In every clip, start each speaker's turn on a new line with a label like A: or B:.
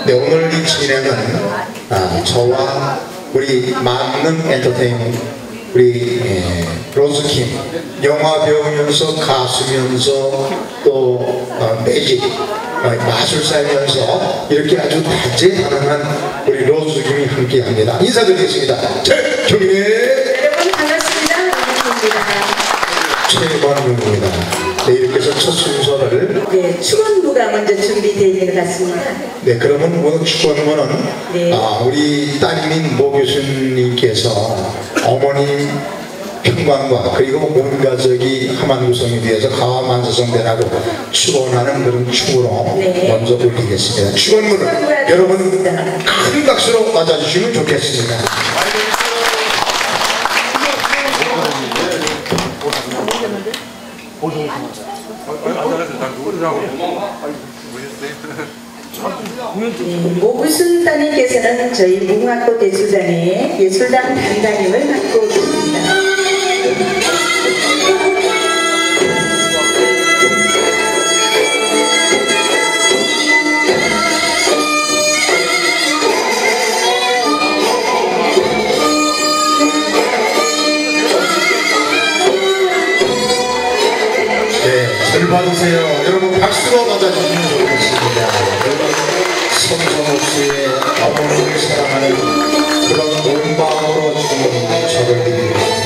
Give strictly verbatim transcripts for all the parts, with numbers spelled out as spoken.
A: 네, 오늘 이 진행은 아, 저와 우리 만능 엔터테인먼트 우리 예, 로즈킴 영화 배우면서 가수면서 또 어, 매직 어, 마술사면서 이렇게 아주 다재다능한 우리 로즈킴이 함께합니다. 인사드리겠습니다. 최경희
B: 여러분 반갑습니다. 반갑습니다.
A: 최관용입니다. 네, 이렇게 해서 첫 순서를
B: 네, 축원부가 먼저 준비되어 있는 것 같습니다.
A: 네, 그러면 오늘 축원부는
B: 네.
A: 아, 우리 따님인 모 교수님께서 어머니 평강과 그리고 온 가족이 하만구성에 대해서 가만사성대라고 축원하는 그런 축으로
B: 네.
A: 먼저 올리겠습니다. 축원부를 여러분 큰 박수로 맞아주시면 좋겠습니다.
B: 네, 모구순 따님께서는 저희 무궁화꽃 예술단의 예술단 단장님을 맡고 계십니다.
A: 잘 받으세요. 여러분 박수로 맞아주시면 좋겠습니다. 성성욱 씨의 어머니를 사랑하는 그런 온 마음으로 지금 저를 드리겠습니다.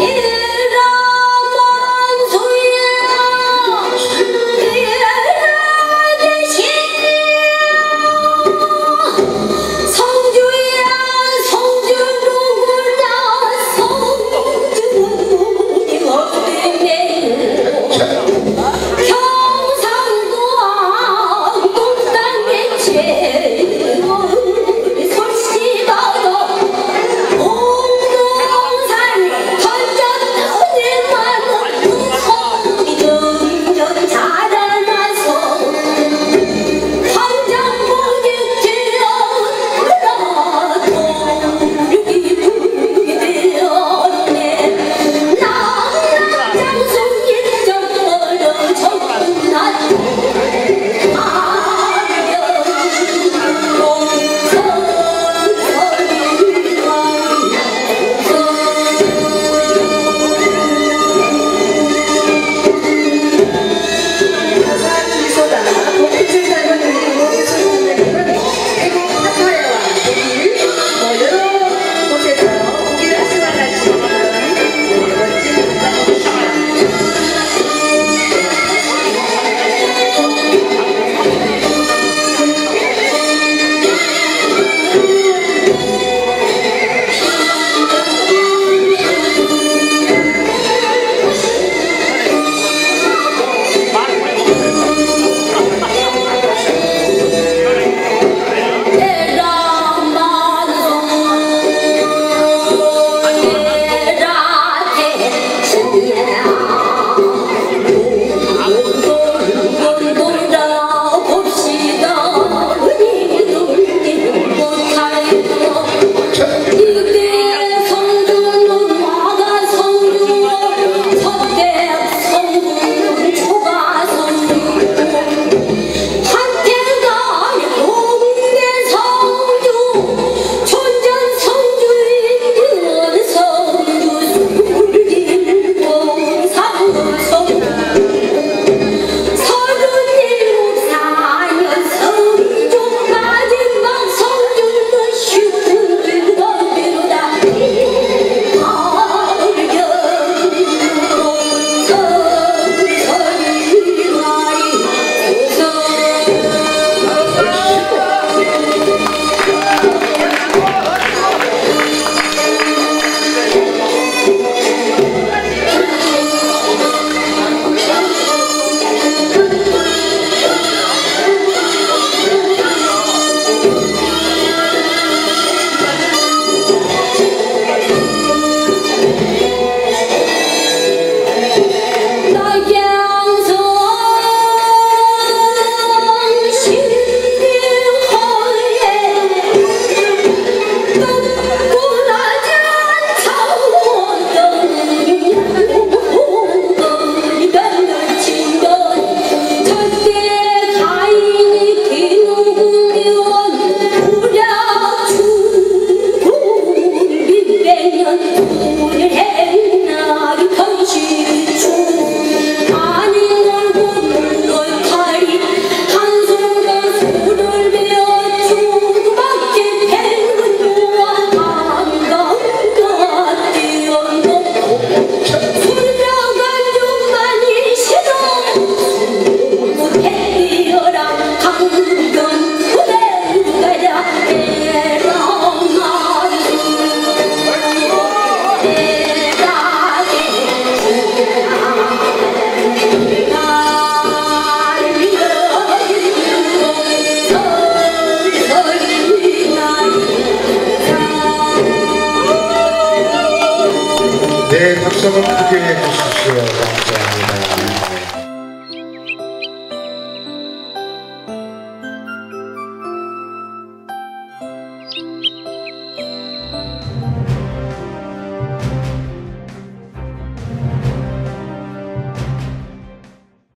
C: Yeah.
A: 박수 한번 크게 해주십시오. 감사합니다.